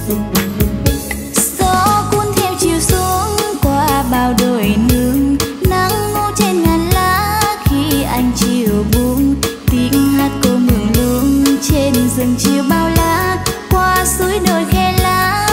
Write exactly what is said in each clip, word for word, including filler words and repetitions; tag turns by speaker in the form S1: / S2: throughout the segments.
S1: Gió cuốn theo chiều xuống qua bao đồi nương, nắng ngô trên ngàn lá khi anh chiều buông. Tiếng hát cô mường luống trên rừng chiều bao la, qua suối đồi khe lá.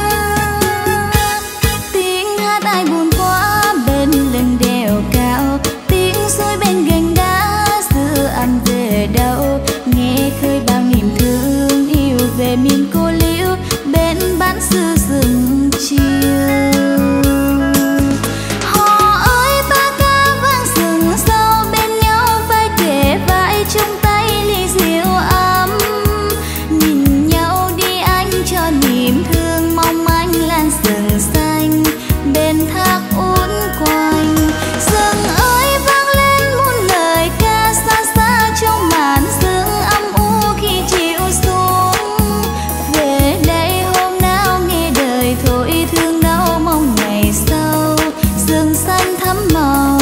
S1: Tiếng hát ai buồn quá bên lưng đèo cao, tiếng suối bên gành đá xưa âm về đâu. Nghe khơi bao niềm thương yêu về miền cô liễu bên bán xưa rừng chiều. Họ ơi ta ca vang rừng sâu bên nhau vai kề vai chung tay ly rượu ấm. Nhìn nhau đi anh cho niềm thương mong manh lan rừng xanh bên thác uốn quanh. Rừng ơi vang lên muôn lời ca xa xa trong màn sương âm u khi chiều xuống. Về đây hôm nào nghe đời thôi thương đau mong ngày sau rừng xanh thắm màu.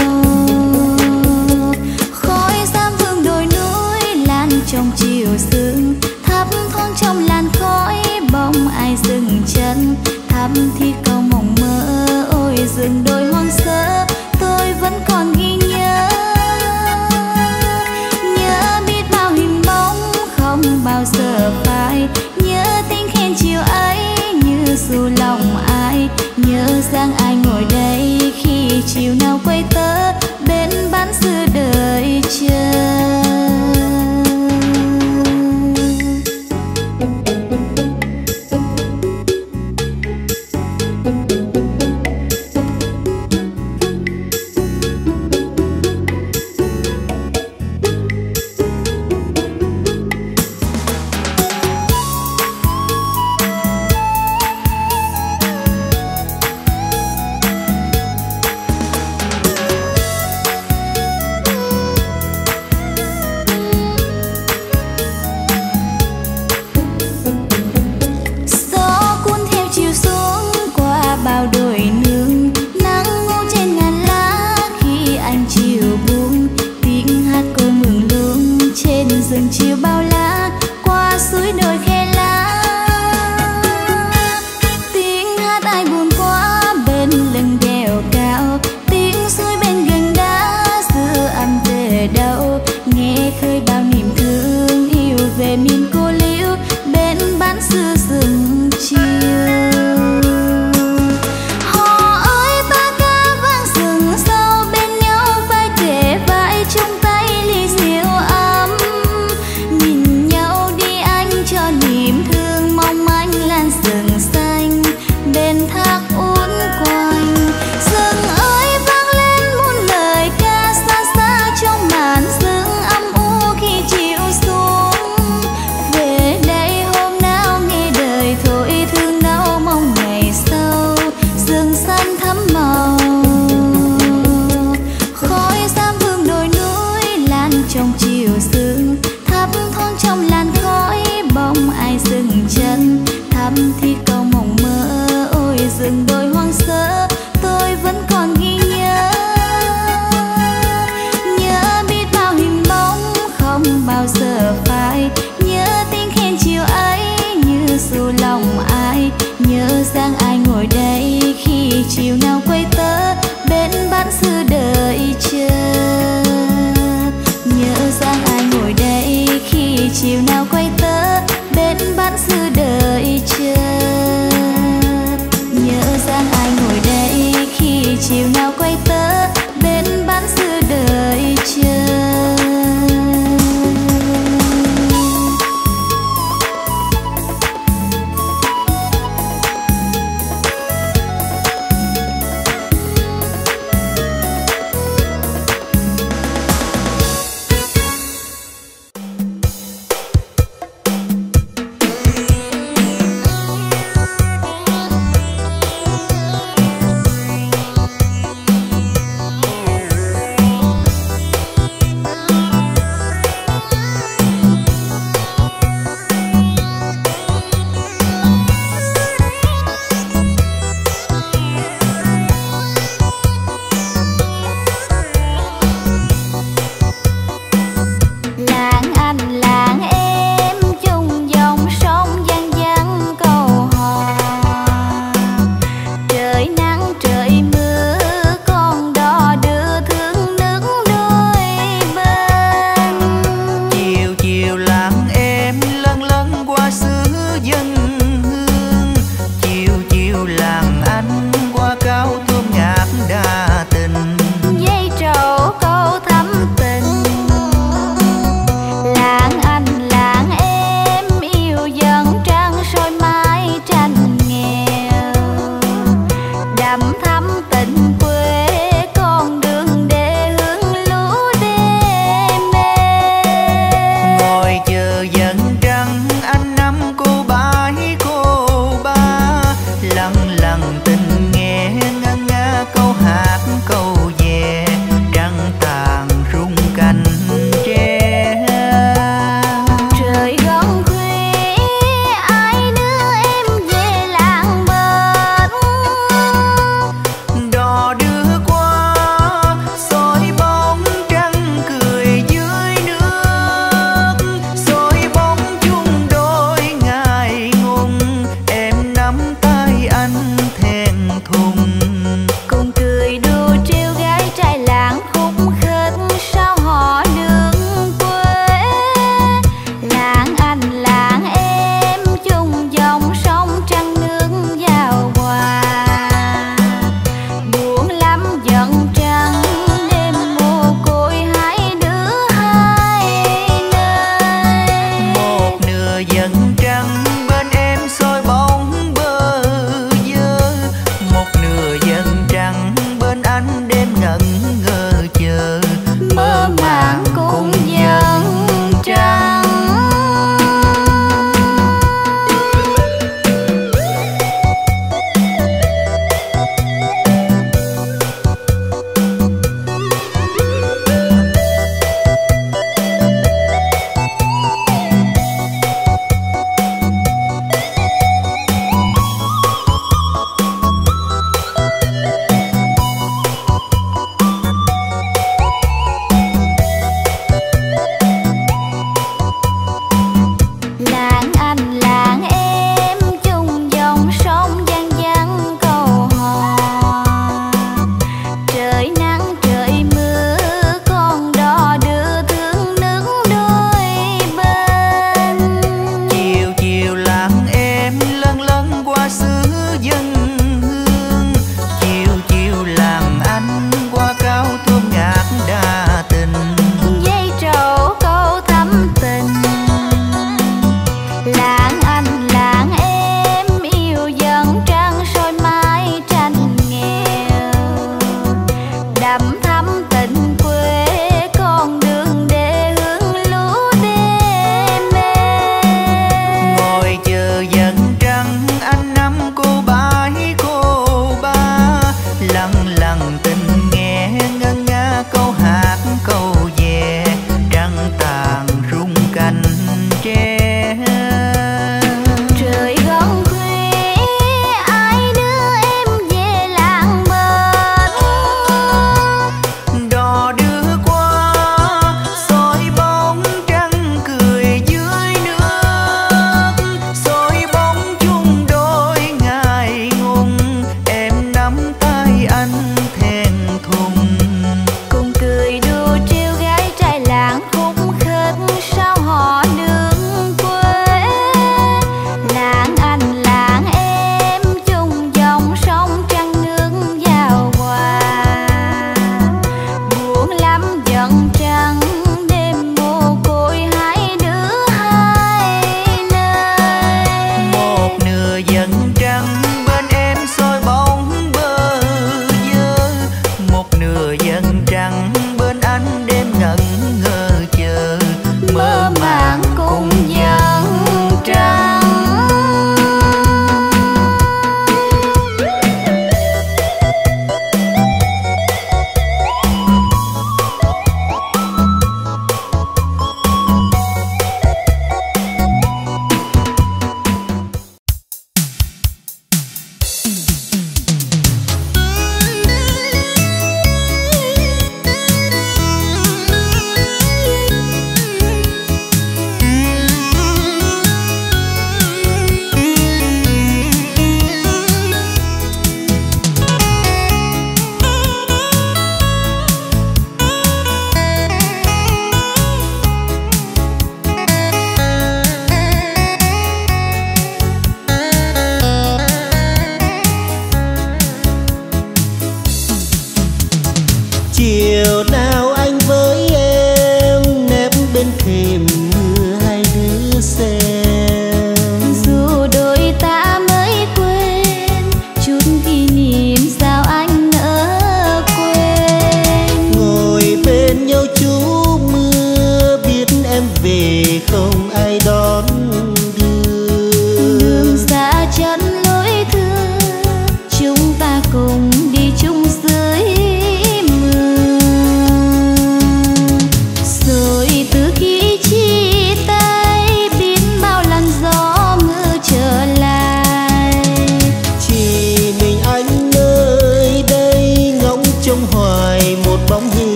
S1: Khói giam hương đồi núi lan trong chiều sương, thấp thoáng trong làn khói bóng ai dừng chân. Thắm thiết câu mộng mơ ôi rừng đồi hoang sơ tôi vẫn còn ghi nhớ. Nhớ biết bao hình bóng không bao giờ phai, nhớ tiếng khen chiều ấy như dù lòng ai. Nhớ rằng ai ngồi đây khi chiều nào quay tớ bên bán xưa đời chờ. Gió cuốn theo chiều xuống qua bao đồi nương, nắng ngô trên ngàn lá khi anh chiều buông. Tiếng hát cô mường luống trên rừng chiều bao la, qua suối đồi khe lá. Tiếng hát ai buồn quá bên lưng đèo cao, tiếng suối bên gành đá xưa âm về đâu. Nghe khơi bao niềm thương yêu về miền cô liễu bên bán xưa rừng chiều. Họ ơi ta ca vang rừng sâu bên nhau vai kề vai chung tay ly rượu ấm. Nhìn nhau đi anh cho niềm thương mong manh lan rừng xanh bên thác uốn quanh. Rừng ơi vang lên muôn lời ca xa xa trong màn sương âm u khi chiều xuống. Về đây hôm nào nghe đời thôi thương đau mong ngày sau rừng xanh thắm màu. Khói giam hương đồi núi lan trong chiều sương, thấp thoáng trong làn khói bóng ai dừng chân. Thắm thiết câu mộng mơ ôi rừng đồi hoang sơ tôi vẫn còn ghi nhớ. Nhớ biết bao hình bóng không bao giờ phai, nhớ tiếng khen chiều ấy như dù lòng ai. Nhớ rằng ai ngồi đây khi chiều nào quay tớ bên bán xưa đời chờ. Nhớ rằng ai ngồi đây khi chiều nào quay tớ bên bán xưa đời chờ. Nhớ rằng ai ngồi đây khi chiều nào quay tớ bên bán xưa đời chờ.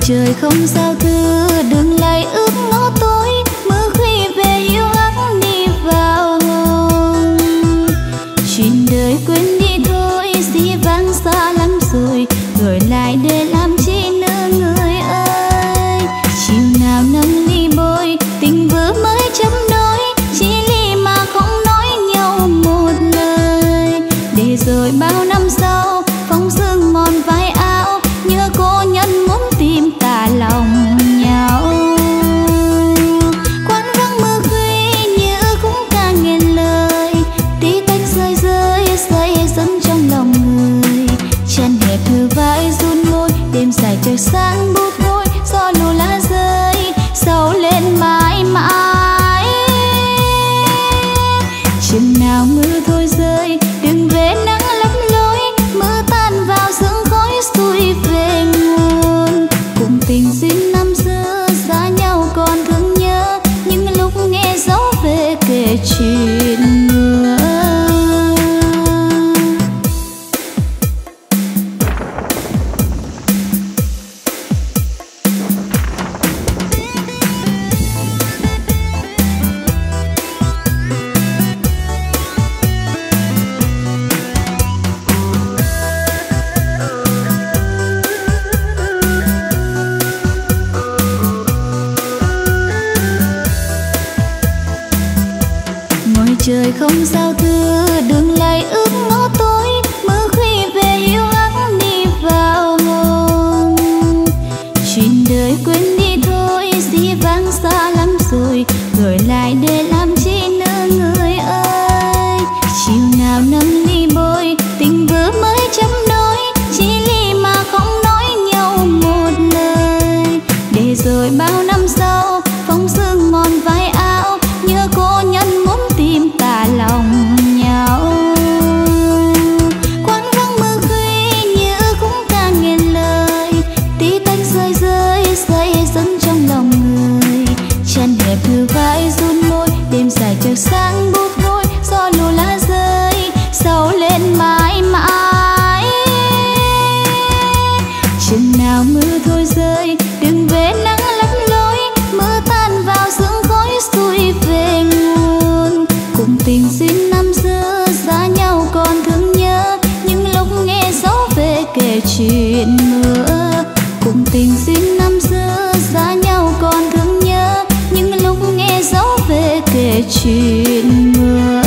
S1: trời không sao thứ đường lại ướt ngó tối, mưa khuya về hiu hắt đi vào hồn. Chuyện đời quên đi thôi, dĩ vãng xa lắm rồi, gửi lại để làm chi nữa người ơi. Chiều nào nâng ly bôi, tình vừa mới chấm đôi, chỉ ly mà không nói nhau một lời. Để rồi bao năm sau, phong sương mòn vai áo, nhớ cô nhân muốn tìm cả lòng nhau. Quán vắng mưa khuya như cũng ca nghe lời, tí tách rơi rơi say dâng trong lòng người. Chân hẹp thư vai run môi, đêm dài trời sáng bút thôi, gió lù lá rơi sầu lên mãi mãi. Chừng nào mưa thôi rơi, đừng về nắng lấp lối, mưa tan vào sương khói xuôi về nguồn. Cùng tình duyên năm xưa xa nhau còn thương nhớ, những lúc nghe dấu về kể chuyện mưa. Trời không sao thứ đường lại ướt ngó tối, mưa khuya về hiu hắt đi vào hồn. Chuyện đời quên đi thôi, dĩ vãng xa lắm rồi, gửi lại để làm chi nữa người ơi. Chiều nào nâng ly bôi, tình vừa mới chấm đôi, chỉ ly mà không nói nhau một lời. Để rồi bao năm sau, phong sương mòn vai áo, nhớ cô nhân muốn tìm cả lòng nhau. Quán vắng mưa khuya như cũng ca nghe lời, tí tách rơi rơi say dâng trong lòng người. Chân hẹp thư vai run môi, đêm dài trời sáng bút thôi, gió lù lá rơi sầu lên mãi mãi. Chừng nào mưa thôi rơi, đừng về nắng lấp lối, mưa tan vào sương khói xuôi về nguồn. Cùng tình duyên năm xưa xa nhau còn thương nhớ, những lúc nghe dấu về kể chuyện mưa. Cùng tình duyên năm xưa xa nhau còn thương nhớ, những lúc nghe dấu về kể chuyện mưa.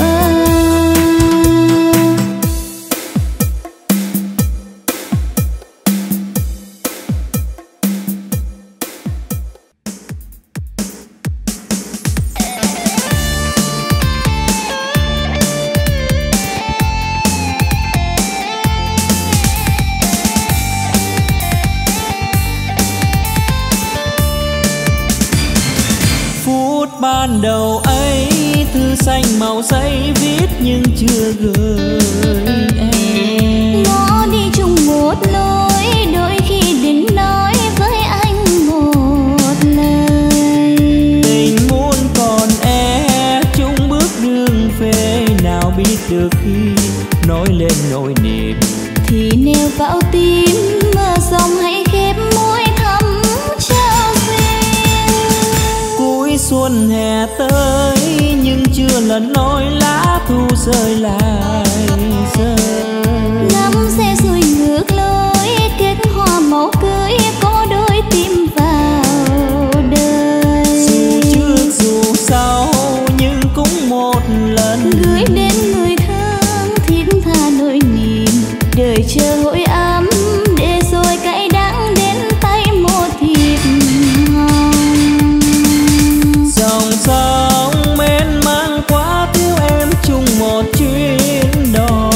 S2: Ban đầu ấy thư xanh màu giấy viết nhưng chưa gửi em.
S1: Ngó đi chung một lối, đôi khi đến nói với anh một lời.
S2: Tình muốn còn e chung bước đường về, nào biết được khi nói lên nỗi niềm
S1: thì nêu vào tim mưa rông hãy khép môi thắm trao duyên.
S2: Cuối xuân hè tới nhưng chưa lần nói lá thu rơi lại rơi.
S1: Ngắm xe xuôi ngược lối, kết hoa màu cưới có đôi tim vào đời.
S2: Dù trước dù sau nhưng cũng một lần
S1: gửi đến người thương thiết tha nỗi niềm, đời chờ hội ấm để rồi cay đắng đến tay một thiệp hồng.
S2: Dòng sông mênh mang quá thiếu em chung một chuyến đò.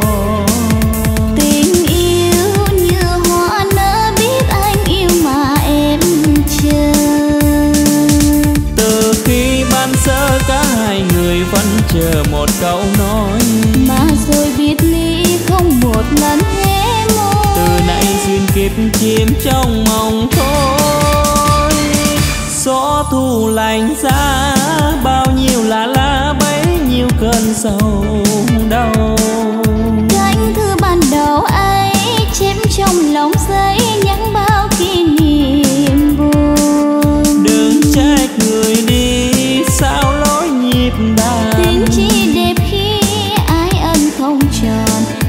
S1: Tình yêu như hoa nở biết anh yêu mà em chờ.
S2: Từ khi ban sơ cả hai người vẫn chờ một câu nói,
S1: mà rồi biệt ly không một lần hé môi.
S2: từ nay duyên kiếp chìm trong mộng thôi. Gió thu lạnh giá bao nhiêu là lá bấy nhiêu cơn sầu đau.
S1: Cánh thư ban đầu ấy chém trong lòng giấy nhắn bao kỷ niệm.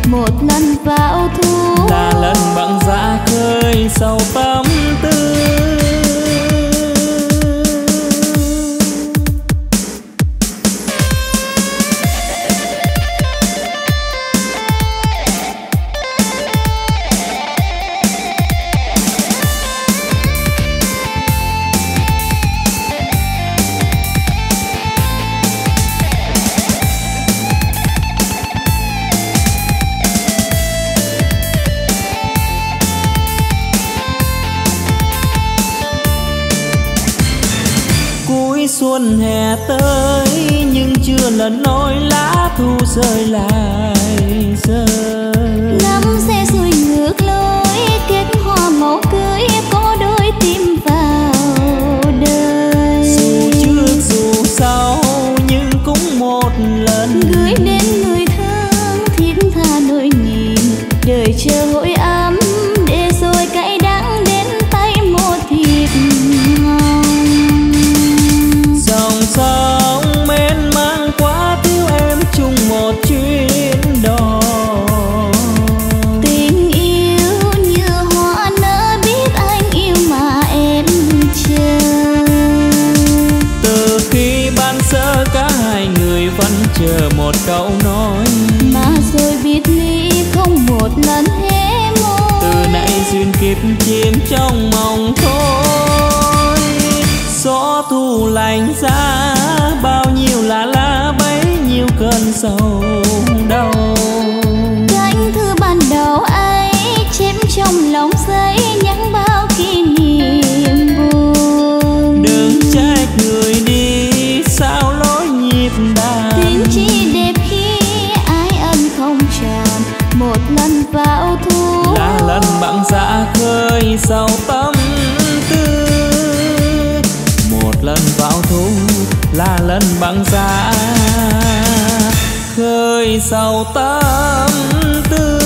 S1: một lần vào thu,
S2: là lần băng giá khơi sầu tâm tư. Xuân hè tới nhưng chưa lần nỗi lá thu rơi lại rơi.
S1: Năm sẽ xuôi ngược lối kết hoa màu cưới có đôi tim vào đời.
S2: Dù trước dù sau nhưng cũng một lần
S1: gửi đến người thương thiết tha nỗi niềm đời chờ hội ấm để rồi cay đắng đến tay một thiệp hồng.
S2: Sóng mênh mang quá thiếu em chung một chuyến đò.
S1: Tình yêu như hoa nở biết anh yêu mà em chờ.
S2: Từ khi ban sơ cả hai người vẫn chờ một câu nói,
S1: mà rồi biệt ly không một lần hé môi.
S2: từ nãy duyên kiếp chìm trong mộng thôi. Gió thu lạnh giá bao nhiêu là lá bấy nhiêu cơn sầu đau.
S1: Cánh thư ban đầu ấy chém trong lòng giấy nhắc bao kỷ niệm buồn.
S2: Đừng trách người đi sao lối nhịp đàn.
S1: Tình chỉ đẹp khi ai ân không tròn một lần vào thu,
S2: là lần băng giá khơi sầu tâm tư. Một lần vào thu là lần băng giá khơi sầu tâm tư.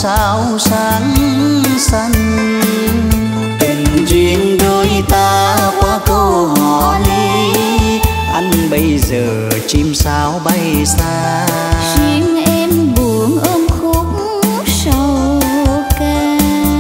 S3: sao sáng xanh. Tình duyên đôi ta qua câu hò ly, anh bây giờ chim sao bay xa.
S1: Riêng em buồn ôm khúc sầu ca.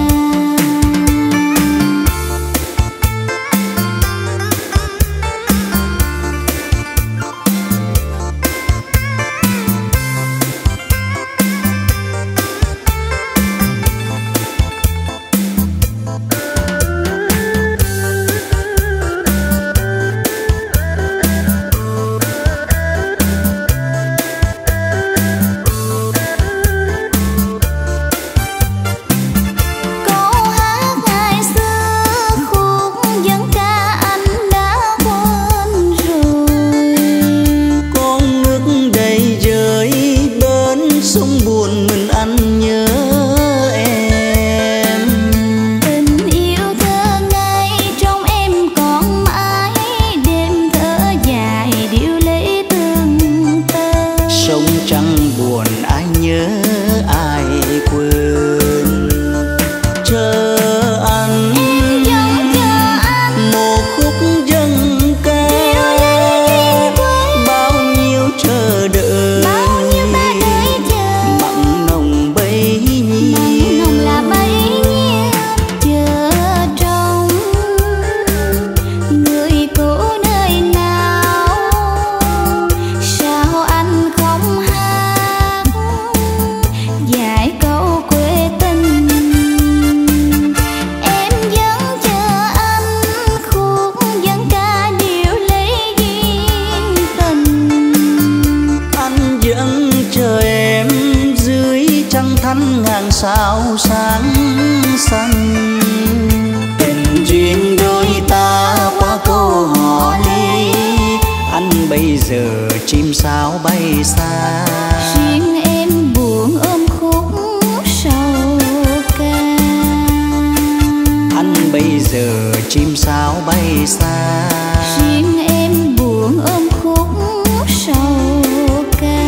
S3: Sao sáng xanh. Tình duyên đôi ta qua câu hò ly, anh bây giờ chim sao bay xa.
S1: Riêng em buồn ôm khúc sầu ca.
S3: Anh bây giờ chim sao bay xa.
S1: Riêng em buồn ôm khúc sầu ca.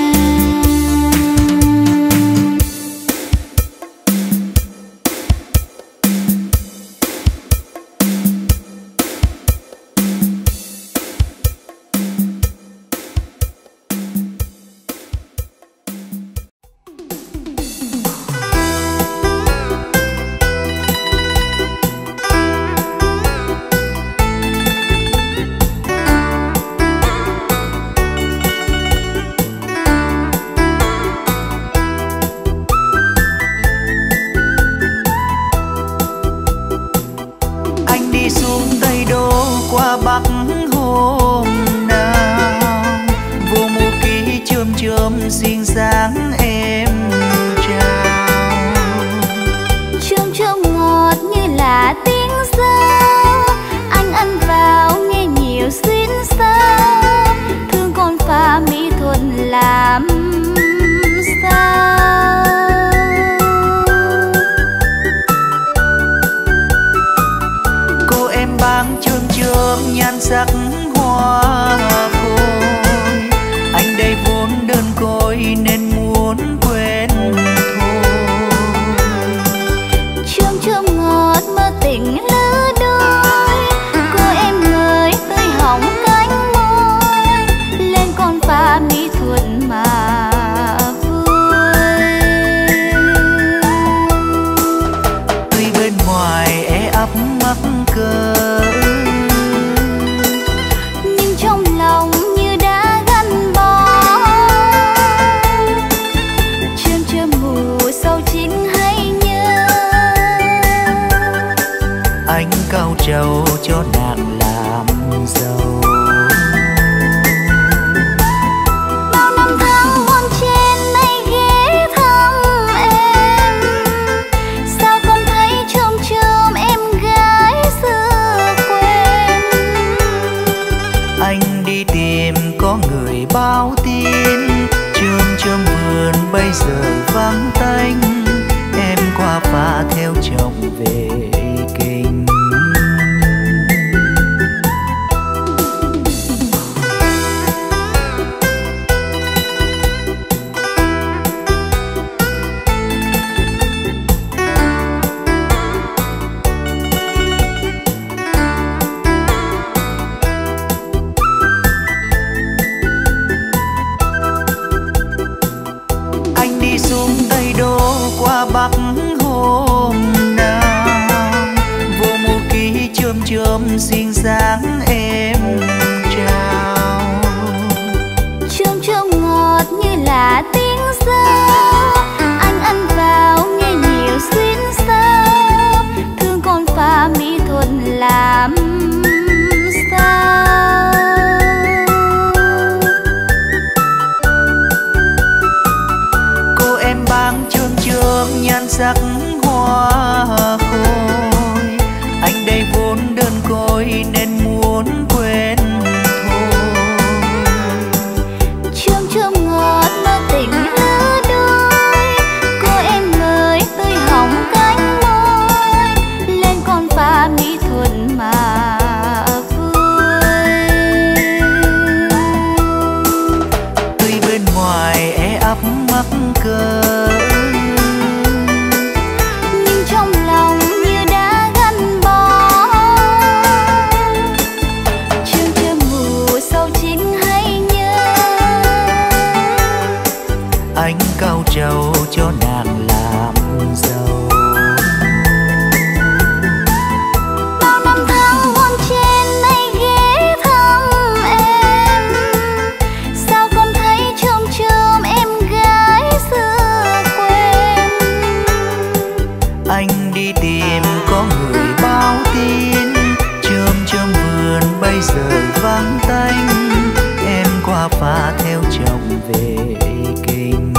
S3: sáng em trao.
S1: Chôm chôm ngọt như là tiếng sáo, anh ăn vào nghe nhiều xuyến sao, thương con pha mỹ thuần làm sao.
S3: Cô em báng chôm chôm nhan sắc hoa khôi, anh đây vốn đơn côi nên muốn quên thôi.
S1: Chôm chôm ngọt mơ tình lứa đôi, cô em ơi tươi hồng cánh môi, lên con pha mỹ thuần mà vui.
S3: Tuy bên ngoài e ấp mắc cỡ,
S1: nhưng trong lòng như đã gắn bó. Chôm chôm mù sâu chính hay nhớ,
S3: anh cao trầu cho nàng làm giàu.
S1: bao năm tháng bon chen nay ghé thăm em, sao con thấy chôm chôm em gái xưa quên.
S3: Anh đi tìm có người báo tin, chôm chôm vườn bây giờ vắng tanh, em qua phá theo chồng về kinh.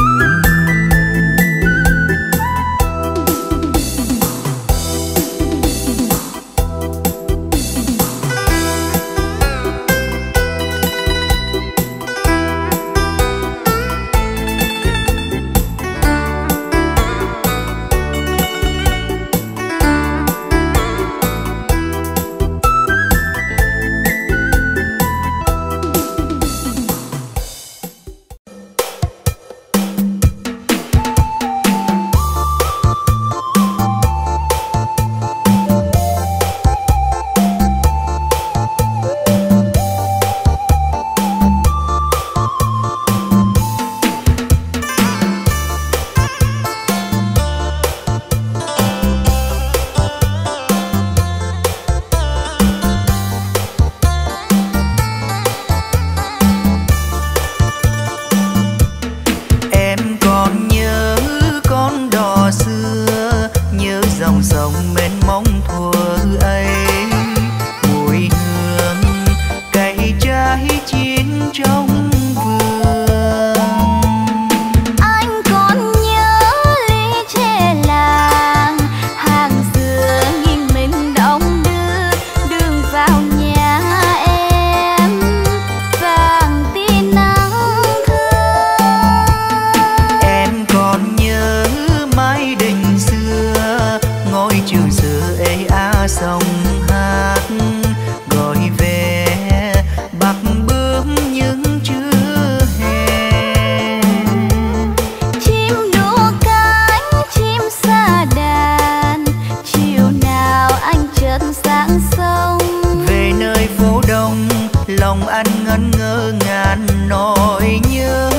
S3: Em còn nhớ con đò xưa, nhớ dòng sông mênh mông thuở ấy, mùi hương cày trái chín trong vườn.
S1: Anh còn nhớ ly tre làng, hàng xưa nghiêng mình đong đưa, đường vào nhà em vàng tia nắng thương.
S3: Em còn nhớ mái đình xưa, ngôi trường xưa ê á sông hát, gọi về bạc bướm những trưa hè.
S1: Chim đua cánh chim sa đàn, chiều nào anh chợt sáng sông.
S3: Về nơi phố đông, lòng anh ngẩn ngơ ngàn nỗi nhớ.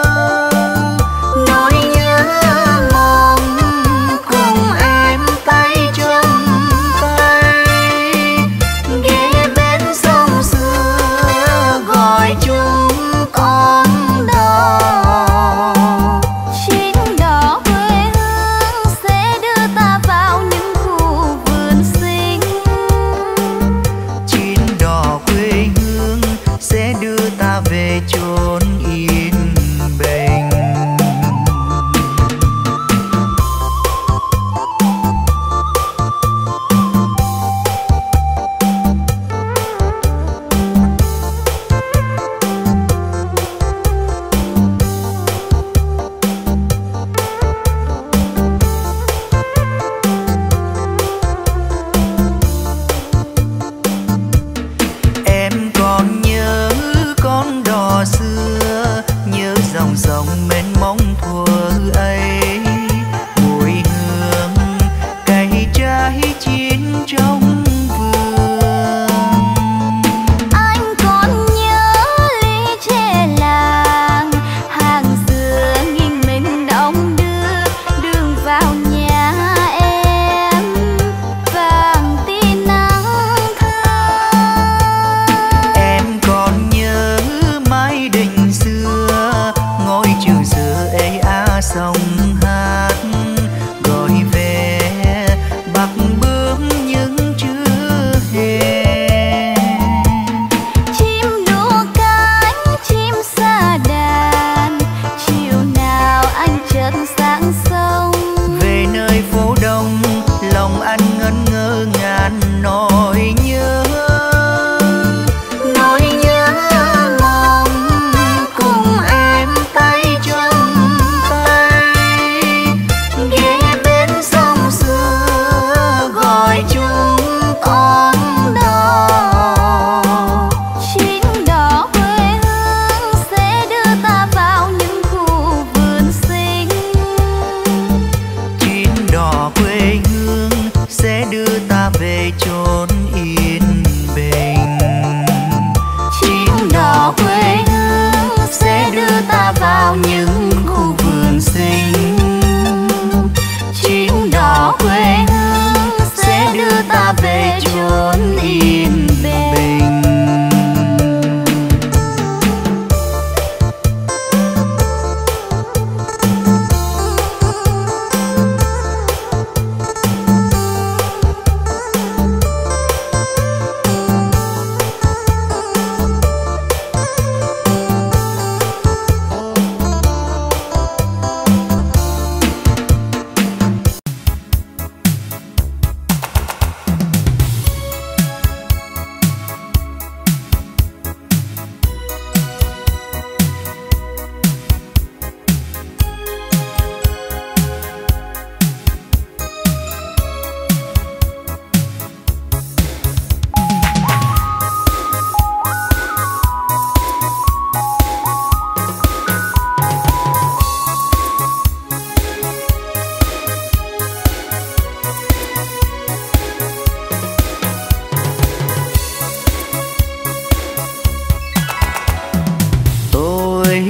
S3: Nỗi nhớ mong cùng em tay trong tay, ghé bên sông xưa gọi chúng con đò.
S1: Chuyến đò quê hương sẽ đưa ta vào những khu vườn xinh.
S3: Chuyến đò quê hương sẽ đưa ta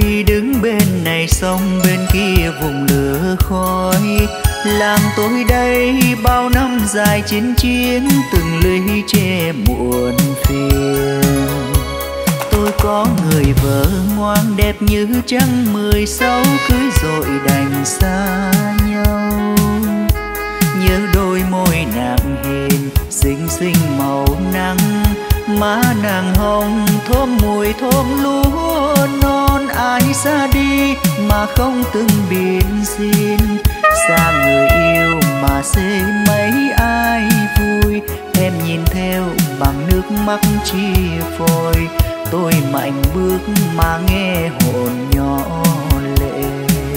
S3: đứng bên này sông bên kia vùng lửa khói. Làng tôi đây bao năm dài chiến chiến, từng lũy tre muộn phiền. Tôi có người vợ ngoan đẹp như trăng mười sáu, cưới rồi đành xa nhau. Nhớ đôi môi nàng hiền xinh xinh màu nắng, má nàng hồng thơm mùi thơm lúa non. Ai xa đi mà không từng biện xin, xa người yêu mà xê mấy ai vui. Em nhìn theo bằng nước mắt chia phôi, tôi mạnh bước mà nghe hồn nhỏ lệ.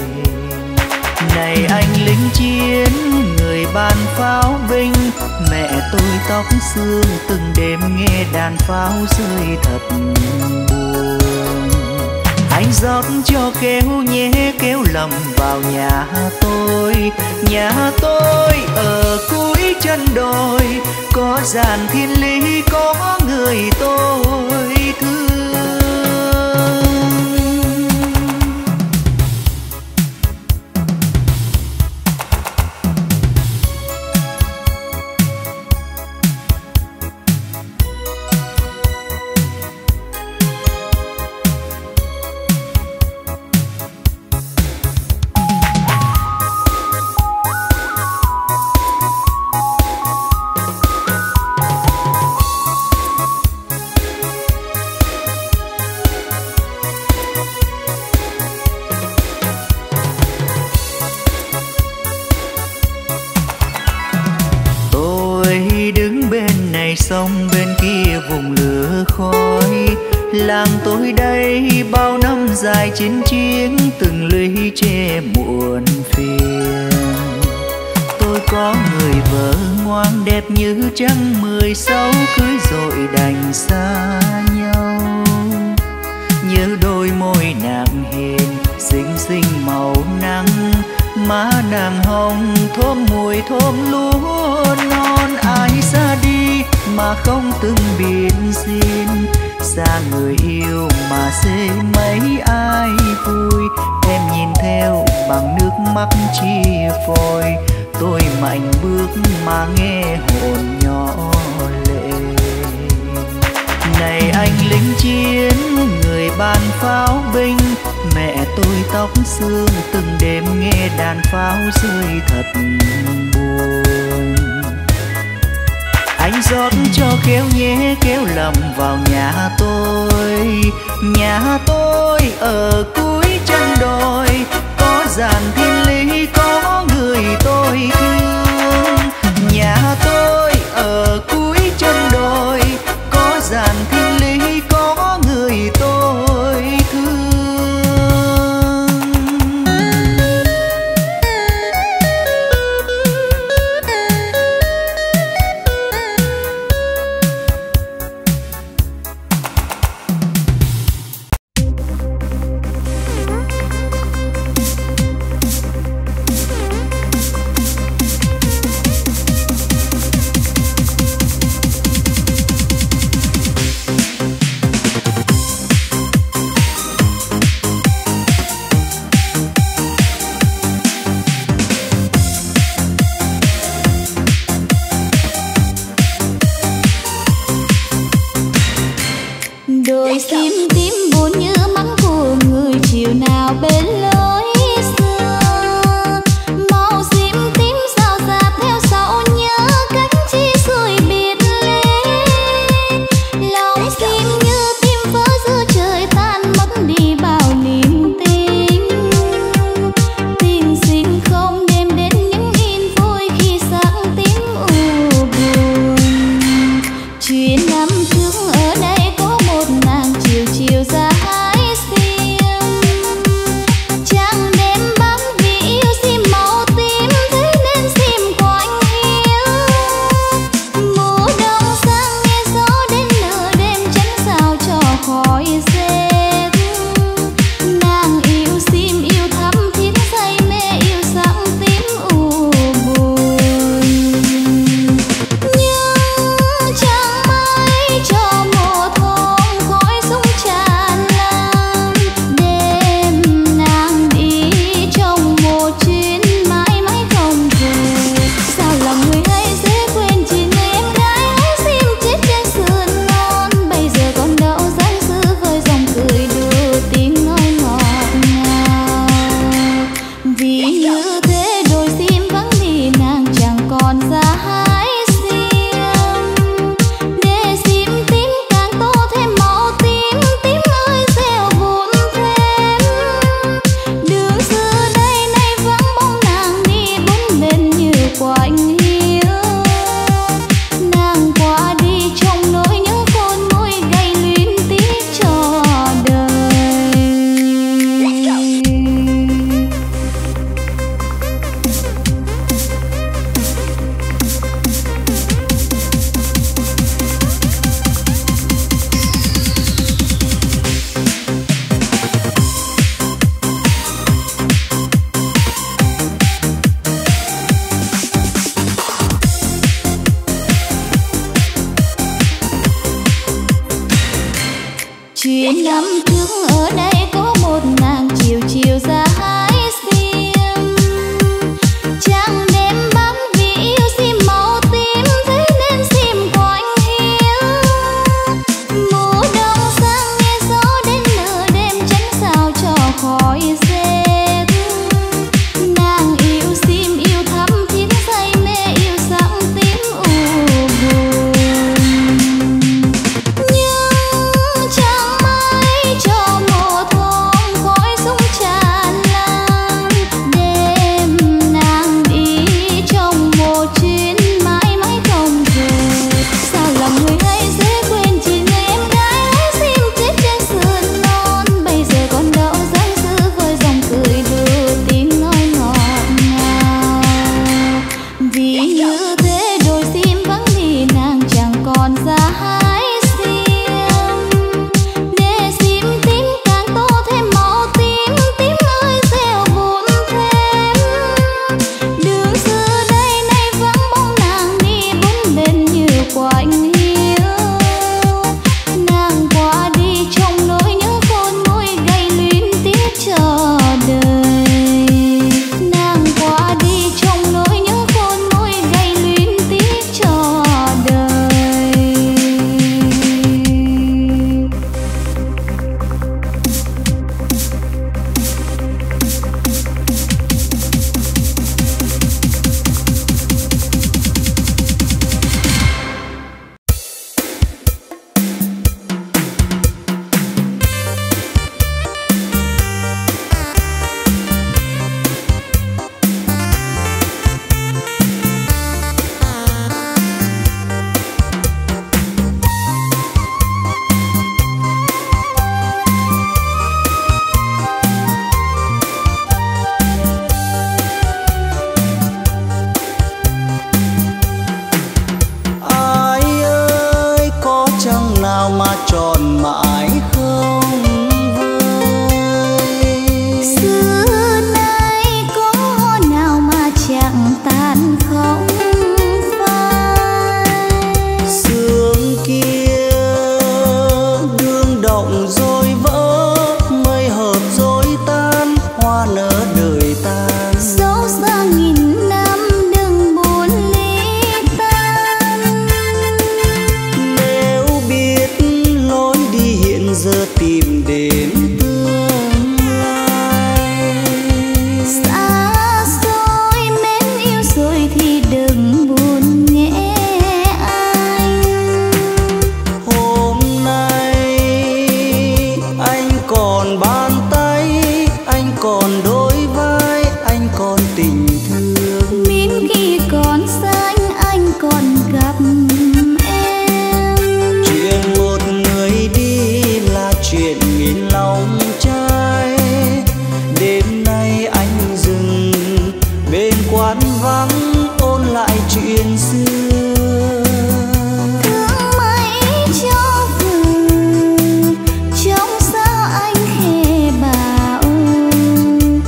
S3: Này anh lính chiến người ban pháo binh, mẹ tôi tóc xương từng đêm nghe đàn pháo rơi thật buồn. Anh rót cho kéo nhé, kéo lầm vào nhà tôi. Nhà tôi ở cuối chân đồi, có dàn thiên lý có người tôi thương. Sông bên kia vùng lửa khói. Làng tôi đây bao năm dài chiến chiến, từng lũy tre muộn phiền. Tôi có người vợ ngoan đẹp như trăng mười sáu, cưới rồi đành xa nhau. Nhớ đôi môi nàng hiền xinh xinh màu nắng, má nàng hồng thơm mùi thơm lúa non. Ai xa đi mà không từng biện xin, xa người yêu mà xê mấy ai vui. Em nhìn theo bằng nước mắt chia phôi, tôi mạnh bước mà nghe hồn nhỏ lệ. Này anh lính chiến người ban pháo binh, mẹ tôi tóc xương từng đêm nghe đàn pháo rơi thật buồn. Anh rót cho kéo nhé, kéo lầm vào nhà tôi. Nhà tôi ở cuối chân đồi, có dàn thiên lý có người tôi thương. Nhà tôi ở cuối chân đồi, có dàn thiên lý có người tôi thương.
S1: Đôi sim tím buồn như mắng của người chiều nào bên lối xưa. Màu sim tím sao dạt theo sau nhớ cánh chi xuôi biệt ly. Lòng sim như tim vỡ giữa trời tan mất đi bao niềm tin. Tình xin không đem đến những in vui khi sắc tím u buồn. Chuyện năm trước ở đây có một nàng chiều chiều ra hái sim. Chuyện năm trước ở đây có một nàng chiều chiều ra hái xiêm, trăng đêm bám vì yêu xiêm màu tím, thế nên xiêm của anh hiếu. Mùa đông sang nghe gió đến nửa đêm tránh sao cho khỏi rét. Nàng yêu xiêm yêu thắm thiết say mê yêu sáng tím u buồn. Nhưng chẳng mãi cho mùa thơm khói súng tràn lan, đêm nàng đi trong một chuyến mãi mãi không về. Sao lòng người hay dễ quên chỉ người em gái hái xiêm chết trên sườn non, bây giờ còn đâu dáng giữ với dòng cười đưa tiếng nói ngọt ngào. Vì như thế đôi xiêm vắng đi nàng chẳng còn ra hái xiêm, để xiêm tím càng tô thêm màu tím, tím ơi reo buồn thêm. Đường xưa đây nay vắng bóng nàng đi bốn bên như quạnh hiu, nàng qua đi trong nỗi nhớ khôn nguôi gây luyến tiếc cho đời. Nàng qua đi trong nỗi nhớ khôn nguôi gây luyến tiếc cho đời.
S3: Ai ơi có chăng nào mà tròn mãi không vơi,
S1: Xưa nay có nào mà chẳng tan không phai.
S3: sương kia đương động rồi vỡ, mây hợp rồi tan, hoa nở đời tan.
S1: Dẫu xa nghìn năm đừng buồn ly tan,
S3: Nếu biết lối đi hiện giờ tìm đến tương lai,
S1: xa xôi mến yêu rồi thì đừng buồn nhé anh.
S3: hôm nay anh còn bàn tay, anh còn đôi vai, anh còn tình thương.
S1: Miễn khi còn xanh anh còn gặp em.
S3: Chuyện một người đi là chuyện nghìn lòng trai, đêm nay anh dừng bên quán vắng ôn lại chuyện xưa.
S1: Thương mãi cho vừa trong sao anh khẽ bảo,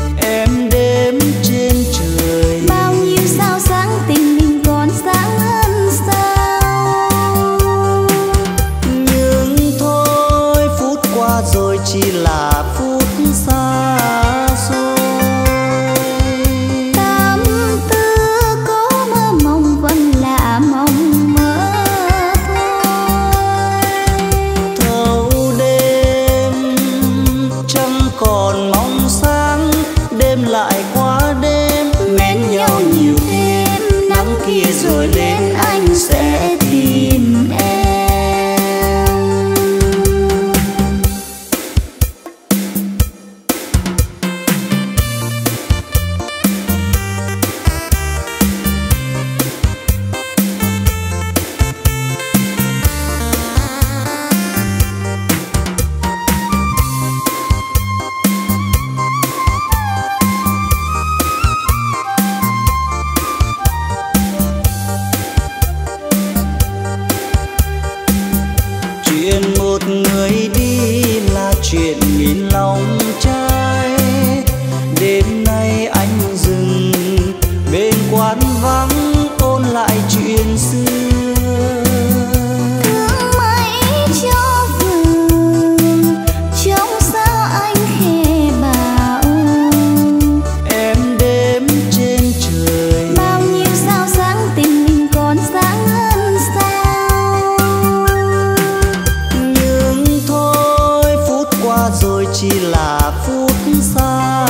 S3: là phút xa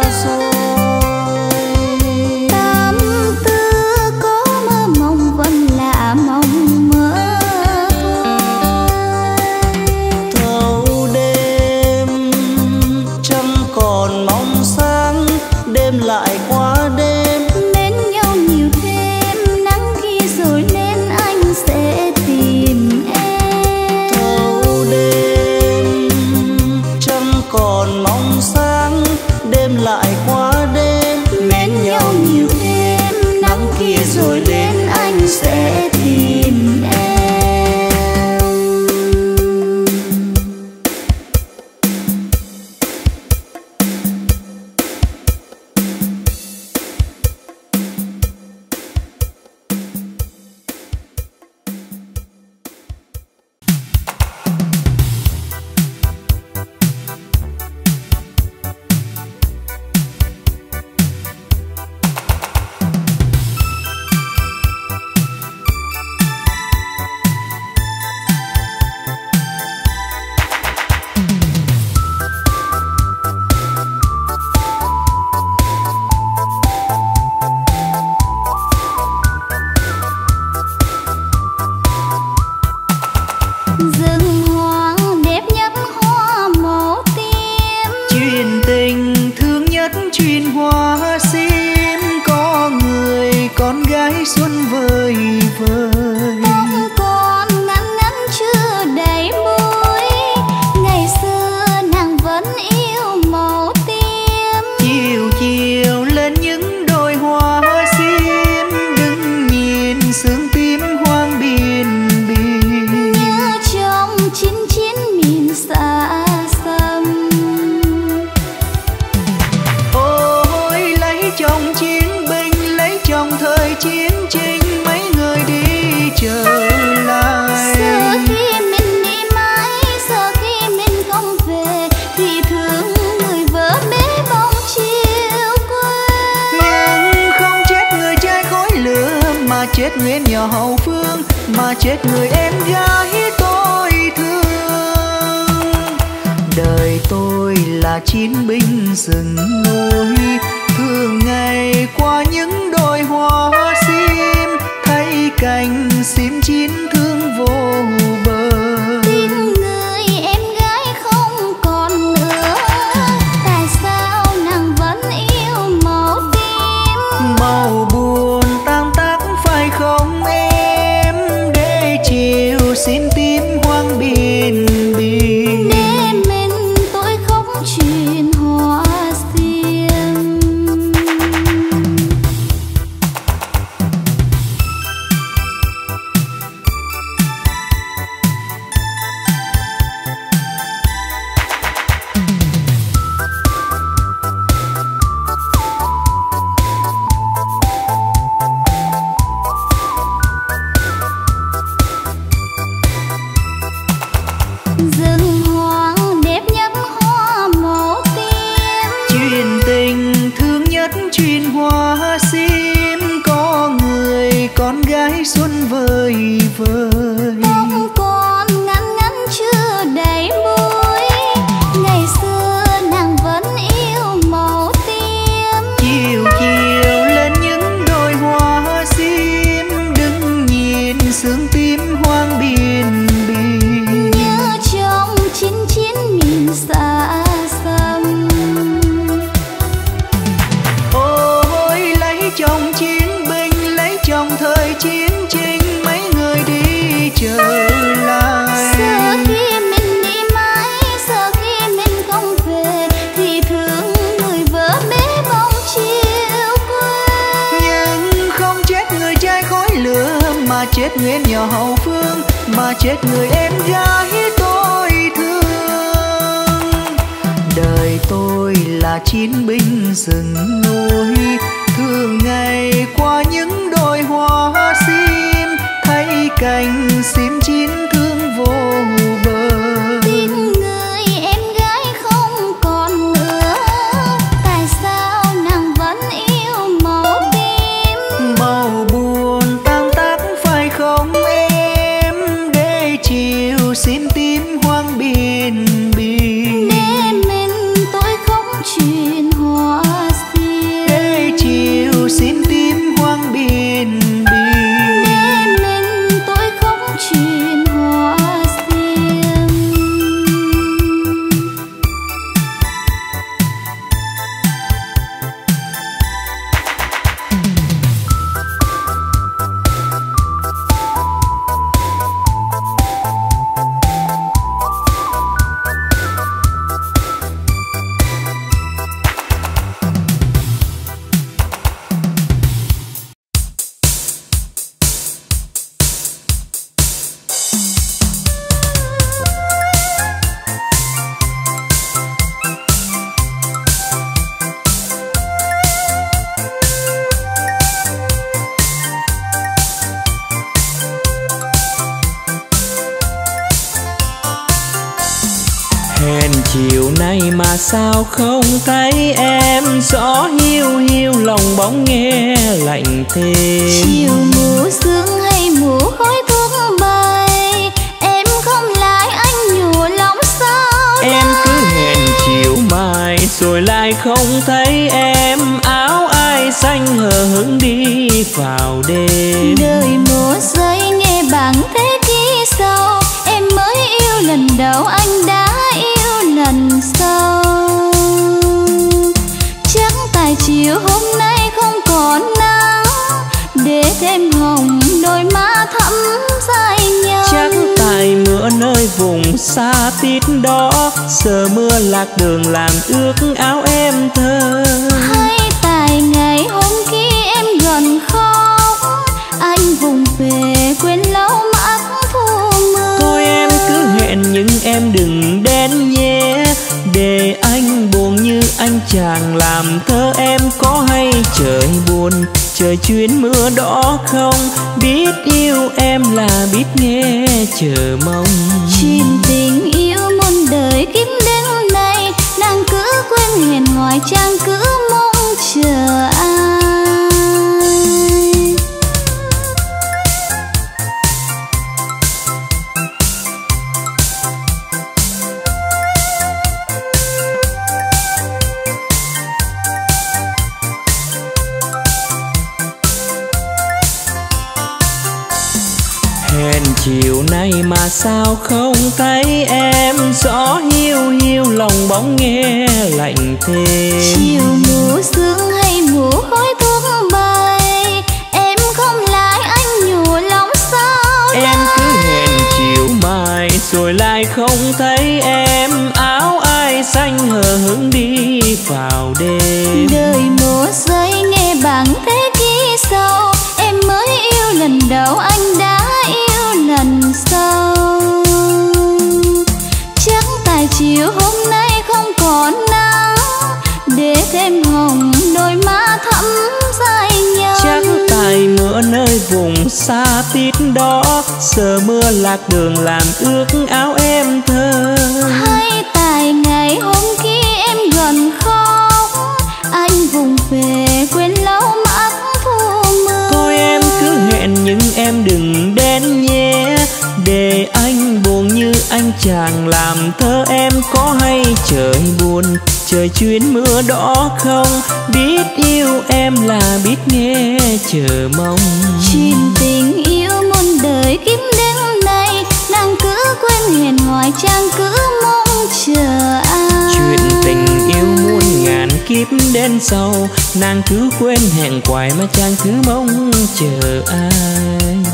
S3: xôi.
S1: Tâm tư có mơ mộng vẫn là mộng mơ thôi.
S3: Thâu đêm trăng còn mong sáng, đêm lại qua đêm.
S1: Mến nhau nhiều thêm, nắng khi rồi lên anh sẽ tìm em.
S3: Thâu đêm trăng còn mong sáng, đêm lại qua đêm. Mến nhau nhiều thêm, nắng kia rồi lên anh sẽ tìm em.
S1: Rừng hoang đẹp nhất hoa màu tím,
S3: Chuyện tình thương nhất chuyện hoa sim. Có người con gái xuân vời vời.
S1: bóng còn ngắn ngắn chưa đầy môi. Ngày xưa nàng vẫn yêu màu tím.
S3: Chiều chiều lên những đôi hoa sim, đứng nhìn sương tím hoang biên biên.
S1: Như trong chín chín miền xa xăm.
S3: Ôi lấy chồng chiến binh, lấy chồng thời chiến tranh, mấy người đi trở lại.
S1: Giờ khi mình đi mãi, giờ khi mình không về, thì thương người vợ bế bóng chiều quê.
S3: Nhưng không chết người trai khói lửa, mà chết người em nhỏ hậu phương, mà chết người em gái tôi thương. Đời tôi là chiến binh rừng núi, thường ngày qua những đôi hoa sim, thấy cành sim chín thương vô bờ.
S1: Tin người em gái không còn nữa, tại sao nàng vẫn yêu màu tím?
S3: Màu buồn tan tác phải không em, để chiều sim tím hoang biên biên.
S1: Để mình tôi khóc chuyện hoa sim. Rừng hoang đẹp nhất hoa màu tím,
S3: Chuyện tình thương nhất chuyện hoa sim. Có người con gái xuân vời vời.
S1: bóng còn ngắn ngắn chưa đầy môi. Ngày xưa nàng vẫn yêu màu tím.
S3: Chiều chiều lên những đôi hoa sim, đứng nhìn sương tím hoang biên biên.
S1: Như trong chín chín miền xa xăm.
S3: Ôi lấy chồng chiến binh, lấy chồng thời chiến tranh, mấy người đi trở lại.
S1: Giờ khi mình đi mãi, giờ khi mình không về, thì thương người vợ bế bóng chiều quê.
S3: Nhưng không chết người trai khói lửa, mà chết người em nhỏ hậu phương, mà chết người em gái tôi thương. Đời tôi là chiến binh rừng núi, thường ngày qua những đôi hoa sim, thấy cành sim chín thương vô bờ.
S1: Tin người em gái không còn nữa, tại sao nàng vẫn yêu màu tím?
S3: Màu buồn tan tác phải không em, để chiều sim tím hoang biên biên.
S1: Để mình tôi
S2: Hẹn chiều nay mà sao không thấy em, gió hiu hiu lòng bóng nghe lạnh thêm.
S1: Chiều mù sương hay mù khói thuốc bay, em không lại anh nhủ lòng sao
S2: em cứ hẹn chiều mai rồi lại không thấy em, áo ai xanh hờ hững đi vào đêm.
S1: Đời một giây nghe bằng thế kỷ sau, em mới yêu lần đầu anh đã yêu lần sau. Chắc tại chiều hôm nay không còn nắng, để thêm hồng đôi má thắm dài nhau.
S2: Chắc tại mưa nơi vùng xa tít đó, giờ mưa lạc đường làm ướt áo em thơ.
S1: Hay tại ngày hôm kia em gần khóc, anh vùng về quên lâu mắt thu mưa.
S2: Thôi em cứ hẹn nhưng em đừng đến nhé, để anh buồn như anh chàng làm thơ. Em có hay trời buồn, trời chuyến mưa đó không? Biết yêu em là biết nghe chờ mong.
S1: Chuyện tình yêu muôn đời kiếp đến nay, nàng cứ quên hẹn hỏi chàng cứ mong chờ ai.
S2: Hẹn chiều nay mà sao không thấy em, gió hiu hiu lòng bóng nghe lạnh thêm.
S1: Chiều mù sương hay mù khói thuốc bay, em không lại anh nhủ lòng sao
S2: em
S1: đây.
S2: cứ hẹn chiều mai rồi lại không thấy em, áo ai xanh hờ hững đi vào đêm.
S1: Đời một giây nghe bằng thế kỷ sau, em mới yêu lần đầu anh đã yêu lần sau. Chắc tại chiều hôm nay không còn nắng, để thêm hồng đôi má thắm dài nhau.
S2: Chắc tại mưa nơi vùng xa tít đó, giờ mưa lạc đường làm ướt áo em thơ.
S1: Hay tại ngày hôm kia em gần khóc, anh vùng về quên lâu mắt thu mưa.
S2: Thôi em cứ hẹn nhưng em đừng đến nhé, để anh buồn như anh chàng làm thơ. Em có hay trời buồn, trời chuyến mưa đó không? Biết yêu em là biết nghe chờ mong.
S1: Chuyện tình yêu muôn đời kiếp đến nay, nàng cứ quên hẹn hỏi chàng cứ mong chờ ai.
S2: Chuyện tình yêu muôn ngàn kiếp đến sau, nàng cứ quên hẹn hoài mà chàng cứ mong chờ ai.